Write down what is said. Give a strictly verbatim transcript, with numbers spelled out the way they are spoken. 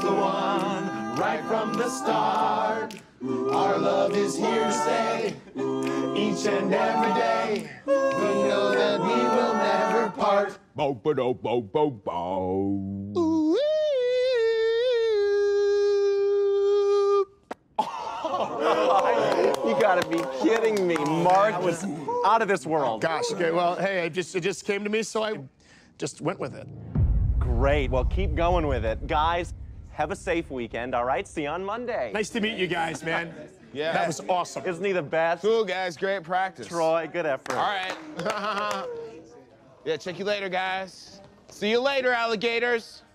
the one, right from the start. Our love is here to stay, each and every day. We know that we will never part. Bo bo do bo bo bo. You gotta be kidding me. Mark was out of this world. Gosh, okay, well, hey, I just, it just came to me, so I just went with it. Great, well, keep going with it. Guys, have a safe weekend, all right? See you on Monday. Nice to meet you guys, man. Yeah. That was awesome. Isn't he the best? Cool, guys. Great practice. Troy, good effort. All right. Yeah, check you later, guys. See you later, alligators.